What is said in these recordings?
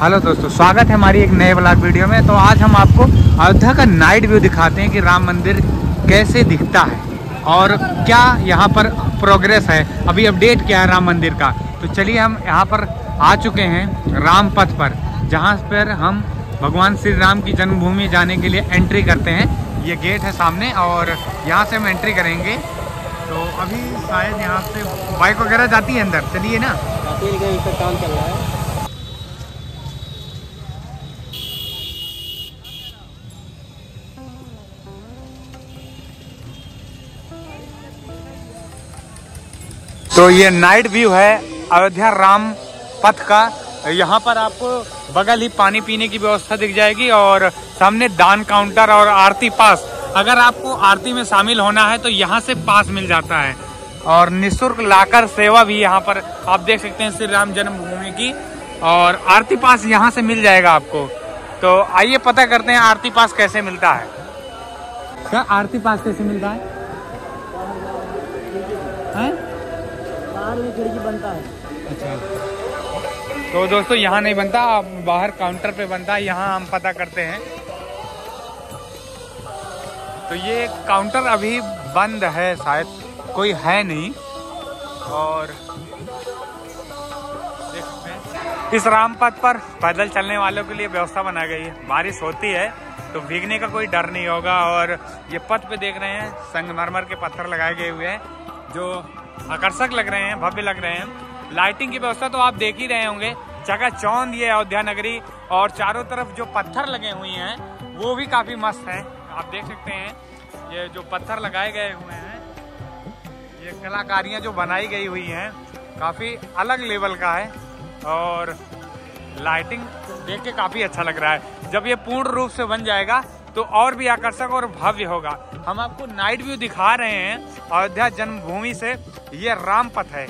Hello दोस्तों, स्वागत है हमारी एक नए ब्लॉग वीडियो में। तो आज हम आपको अयोध्या का नाइट व्यू दिखाते हैं कि राम मंदिर कैसे दिखता है और क्या यहाँ पर प्रोग्रेस है, अभी अपडेट क्या है राम मंदिर का। तो चलिए, हम यहाँ पर आ चुके हैं राम पथ पर, जहाँ पर हम भगवान श्री राम की जन्मभूमि जाने के लिए एंट्री करते हैं। ये गेट है सामने और यहाँ से हम एंट्री करेंगे। तो अभी शायद यहाँ से बाइक वगैरह जाती है अंदर, चलिए ना। काम चल रहा है। तो ये नाइट व्यू है अयोध्या राम पथ का। यहाँ पर आपको बगल ही पानी पीने की व्यवस्था दिख जाएगी और सामने दान काउंटर और आरती पास। अगर आपको आरती में शामिल होना है तो यहाँ से पास मिल जाता है और निःशुल्क लाकर सेवा भी यहाँ पर आप देख सकते हैं श्री राम जन्मभूमि की। और आरती पास यहाँ से मिल जाएगा आपको। तो आइए पता करते हैं आरती पास कैसे मिलता है। सर, आरती पास कैसे मिलता है? खिड़की बनता है। अच्छा, तो दोस्तों यहाँ नहीं बनता, बाहर काउंटर पे बनता है, यहाँ हम पता करते हैं। तो ये काउंटर अभी बंद है, शायद कोई है नहीं। और देख सकते हैं इस रामपथ पर पैदल चलने वालों के लिए व्यवस्था बनाई गई है। बारिश होती है तो भीगने का कोई डर नहीं होगा। और ये पथ पे देख रहे हैं संगमरमर के पत्थर लगाए गए हुए हैं जो आकर्षक लग रहे हैं, भव्य लग रहे हैं। लाइटिंग की व्यवस्था तो आप देख ही रहे होंगे, चकाचौंध ये अयोध्या नगरी। और चारों तरफ जो पत्थर लगे हुए हैं वो भी काफी मस्त है। आप देख सकते हैं ये जो पत्थर लगाए गए हुए हैं, ये कलाकारियां जो बनाई गई हुई हैं काफी अलग लेवल का है। और लाइटिंग देख के काफी अच्छा लग रहा है। जब ये पूर्ण रूप से बन जाएगा तो और भी आकर्षक और भव्य होगा। हम आपको नाइट व्यू दिखा रहे हैं अयोध्या जन्मभूमि से। ये राम पथ है।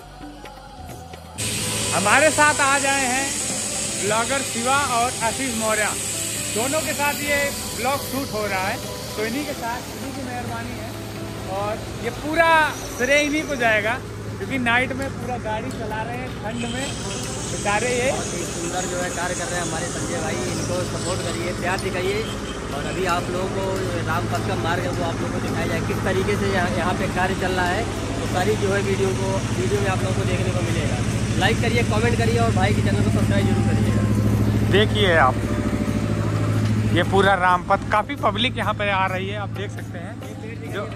हमारे साथ आ जाए हैं ब्लॉगर शिवा और आशीष मौर्य, दोनों के साथ ये ब्लॉग शूट हो रहा है। तो इन्हीं के साथ, इन्हीं की मेहरबानी है और ये पूरा श्रेय इन्हीं को जाएगा क्योंकि नाइट में पूरा गाड़ी चला रहे हैं ठंड में बेचारे। ये सुंदर जो है कार्य कर रहे हैं हमारे संजय भाई, इनको सपोर्ट करिए, प्यार दिखाइए। और अभी आप लोगों को राम पथ का मार्ग है वो आप लोगों को दिखाया जाए किस तरीके से यहाँ पे कार्य चल रहा है। तो सारी जो है वीडियो में आप लोगों को देखने को मिलेगा। लाइक करिए, कमेंट करिए और भाई के चैनल को सब्सक्राइब जरूर करिएगा। देखिए आप, ये पूरा राम पथ, काफी पब्लिक यहाँ पे आ रही है, आप देख सकते हैं। जो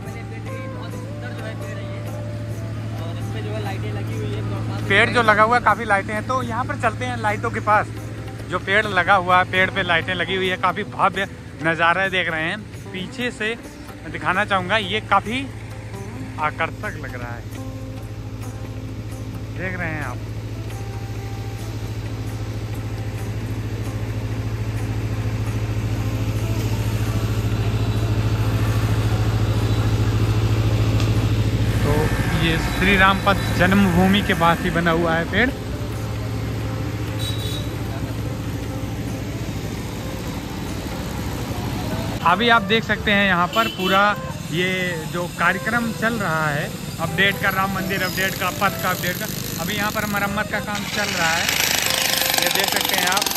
लाइटें लगी हुई है, पेड़ जो लगा हुआ है, काफी लाइटें हैं। तो यहाँ पर चलते हैं लाइटों के पास। जो पेड़ लगा हुआ है, पेड़ पे लाइटें लगी हुई है, काफी भव्य नज़ारा देख रहे हैं। पीछे से दिखाना चाहूंगा, ये काफी आकर्षक लग रहा है, देख रहे हैं आप। तो ये श्री राम पथ जन्मभूमि के पास ही बना हुआ है पेड़। अभी आप देख सकते हैं यहाँ पर पूरा ये जो कार्यक्रम चल रहा है अपडेट का, राम मंदिर अपडेट का, पथ का अपडेट का। अभी यहाँ पर मरम्मत का काम चल रहा है, ये देख सकते हैं आप।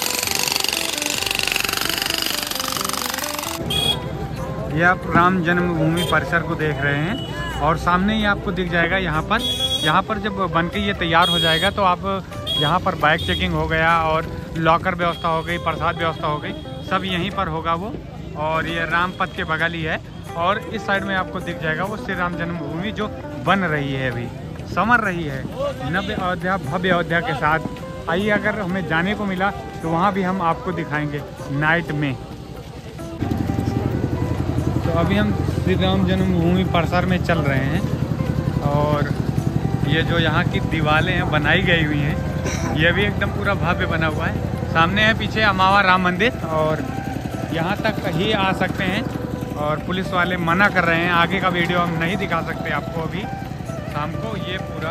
ये आप राम जन्मभूमि परिसर को देख रहे हैं और सामने ही आपको दिख जाएगा यहाँ पर जब बनके ये तैयार हो जाएगा तो आप यहाँ पर बाइक चेकिंग हो गया और लॉकर व्यवस्था हो गई, प्रसाद व्यवस्था हो गई, सब यहीं पर होगा वो। और ये राम पथ के बगल ही है। और इस साइड में आपको दिख जाएगा वो श्री राम जन्मभूमि जो बन रही है, अभी संवर रही है, नव्य अयोध्या, भव्य अयोध्या के साथ। आइए, अगर हमें जाने को मिला तो वहाँ भी हम आपको दिखाएंगे नाइट में। तो अभी हम श्री राम जन्मभूमि परिसर में चल रहे हैं और ये जो यहाँ की दीवारें हैं बनाई गई हुई हैं, ये भी एकदम पूरा भव्य बना हुआ है। सामने है पीछे अमावा राम मंदिर और यहाँ तक ही आ सकते हैं और पुलिस वाले मना कर रहे हैं, आगे का वीडियो हम नहीं दिखा सकते आपको अभी शाम को। ये पूरा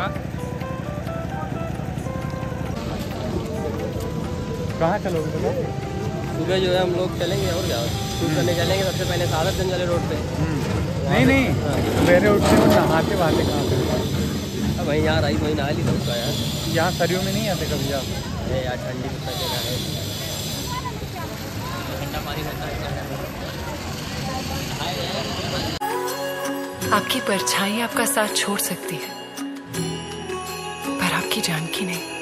कहाँ चलोगे सुबह जो है हम लोग चलेंगे और क्या शूट करने चलेंगे। सबसे पहले सादतगंज वाले रोड पे। नहीं, सवेरे उठते हो नहाते वहाते कहाँ पे? वहीं यहाँ रही वहीं नहा ली तो उसका यार। यहाँ सरयू में नहीं आते कभी आप? है यार, ठंडी उत्तर जगह है, ठंडा पानी रहता है। आपकी परछाई आपका साथ छोड़ सकती है पर आपकी जान की नहीं।